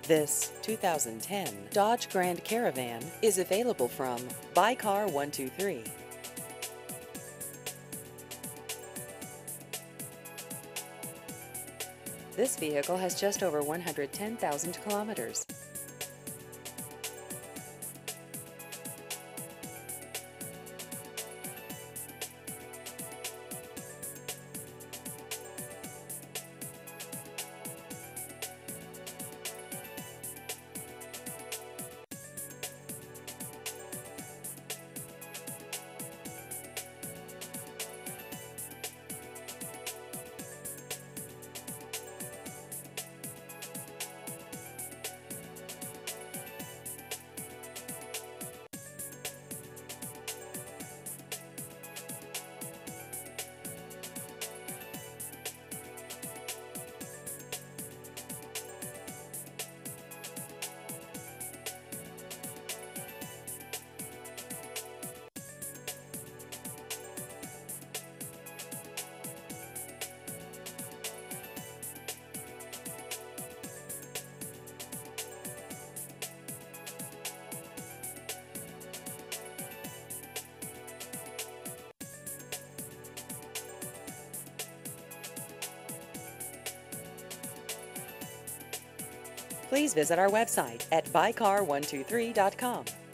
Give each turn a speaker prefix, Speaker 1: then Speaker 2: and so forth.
Speaker 1: This 2010 Dodge Grand Caravan is available from Buy Car 123. This vehicle has just over 110,000 kilometers. Please visit our website at buycar123.com.